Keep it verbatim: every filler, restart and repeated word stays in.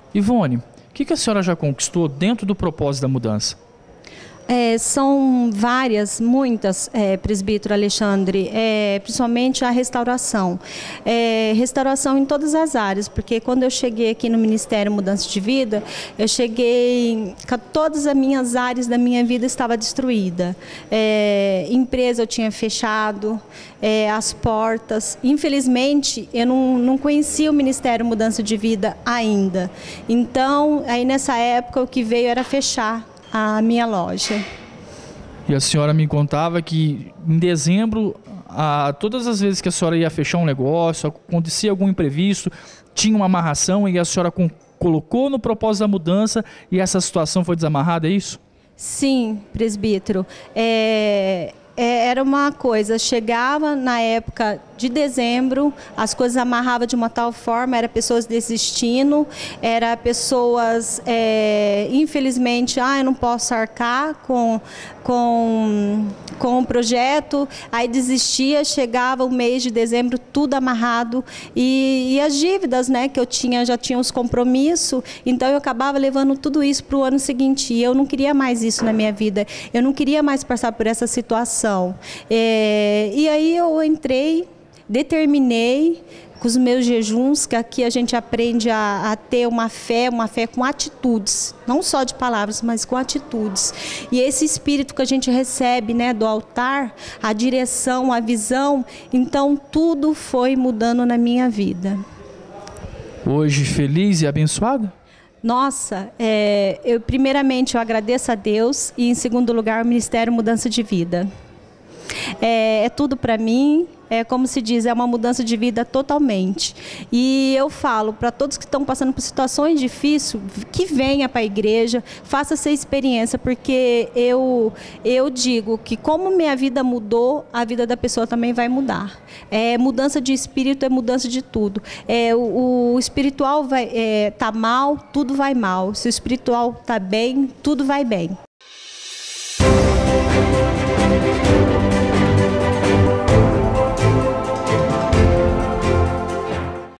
Ivone, o que, que a senhora já conquistou dentro do propósito da mudança? É, são várias, muitas, é, presbítero Alexandre, é, principalmente a restauração. É, restauração em todas as áreas, porque quando eu cheguei aqui no Ministério Mudança de Vida, eu cheguei, todas as minhas áreas da minha vida estavam destruídas. É, empresa eu tinha fechado, é, as portas. Infelizmente, eu não, não conhecia o Ministério Mudança de Vida ainda. Então, aí nessa época, o que veio era fechar a minha loja. E a senhora me contava que em dezembro, a, todas as vezes que a senhora ia fechar um negócio, acontecia algum imprevisto, tinha uma amarração e a senhora com, colocou no propósito da mudança e essa situação foi desamarrada, é isso? Sim, presbítero. É, é, era uma coisa, chegava na época de dezembro, as coisas amarravam de uma tal forma, era pessoas desistindo, era pessoas, é, infelizmente, ah, eu não posso arcar com, com, com o projeto, aí desistia, chegava o mês de dezembro, tudo amarrado, e, e as dívidas, né, que eu tinha, já tinha os compromissos, então eu acabava levando tudo isso para o ano seguinte, e eu não queria mais isso na minha vida, eu não queria mais passar por essa situação. É, e aí eu entrei, determinei com os meus jejuns, que aqui a gente aprende a, a ter uma fé, uma fé com atitudes, não só de palavras, mas com atitudes. E esse espírito que a gente recebe, né, do altar, a direção, a visão, então tudo foi mudando na minha vida. Hoje feliz e abençoada? Nossa, é, eu, primeiramente eu agradeço a Deus e em segundo lugar o Ministério Mudança de Vida. É, é tudo para mim, é como se diz, é uma mudança de vida totalmente. E eu falo para todos que estão passando por situações difíceis, que venha para a igreja, faça essa experiência, porque eu, eu digo que como minha vida mudou, a vida da pessoa também vai mudar. É, mudança de espírito é mudança de tudo. É, o, o espiritual vai, é, tá mal, tudo vai mal. Se o espiritual tá bem, tudo vai bem.